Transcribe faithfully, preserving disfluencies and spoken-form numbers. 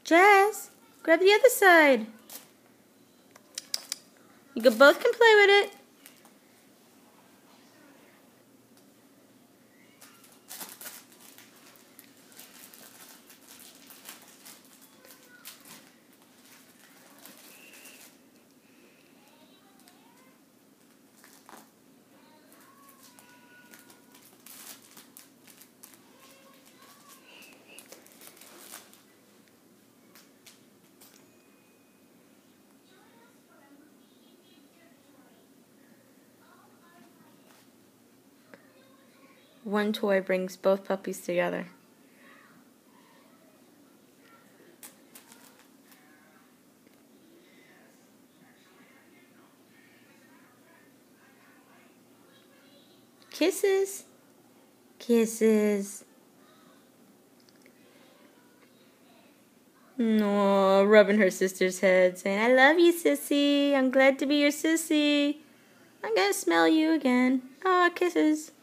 Jazz, grab the other side. You can, both can play with it. One toy brings both puppies together. Kisses. Kisses. No, rubbing her sister's head, saying, I love you, sissy. I'm glad to be your sissy. I'm gonna smell you again. Ah, kisses.